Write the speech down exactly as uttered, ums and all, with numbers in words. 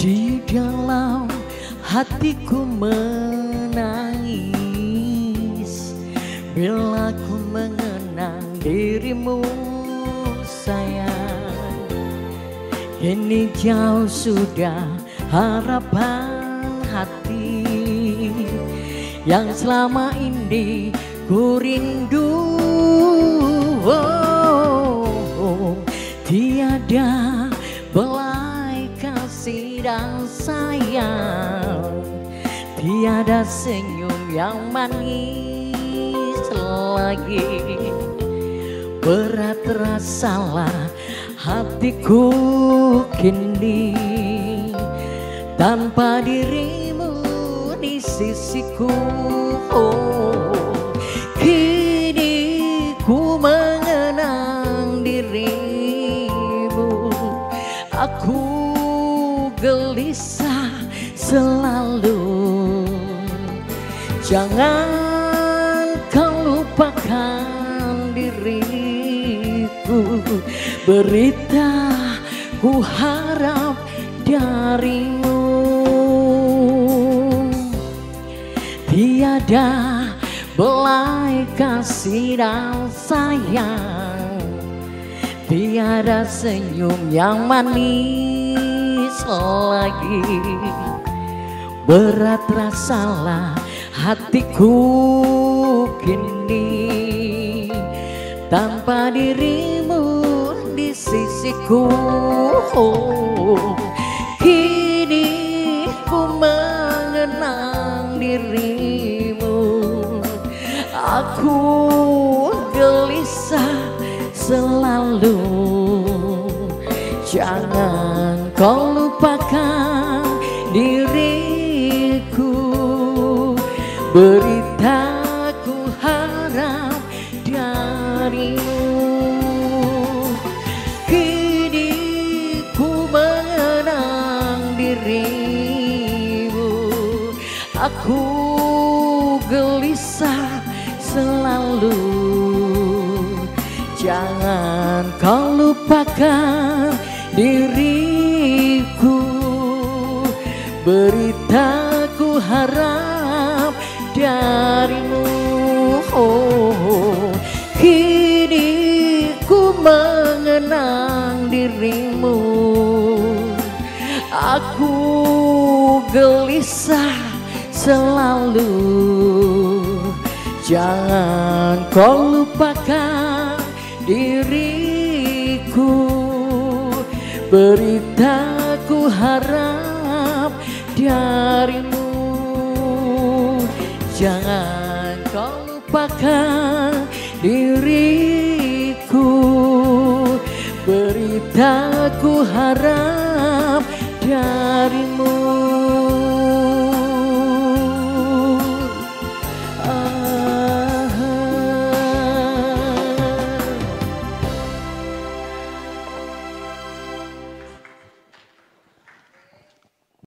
Di dalam hatiku menangis bila ku mengenang dirimu sayang. Kini jauh sudah harapan hati yang selama ini ku rindu. Oh, oh, tiada belai kasih dan sayang, tiada senyum yang manis lagi. Berat rasalah hatiku kini tanpa dirimu di sisiku. Oh, kini ku mengenang dirimu, aku gelisah selalu. Jangan kau lupakan diriku, berita ku harap darimu. Tiada belai kasih dan sayang, tiada senyum yang manis lagi. Berat rasalah hatiku kini tanpa dirimu di sisiku. Oh, kini ku mengenang dirimu, aku gelisah selalu. Jangan kau lupakan diriku, beritaku harap darimu. Kini ku mengenang dirimu, aku gelisah selalu. Jangan kau lupakan diriku, beritaku harap darimu. Oh, kini ku mengenang dirimu, aku gelisah selalu. Jangan kau lupakan diriku, beritaku harap darimu. Jangan kau lupakan diriku, beritaku harap darimu.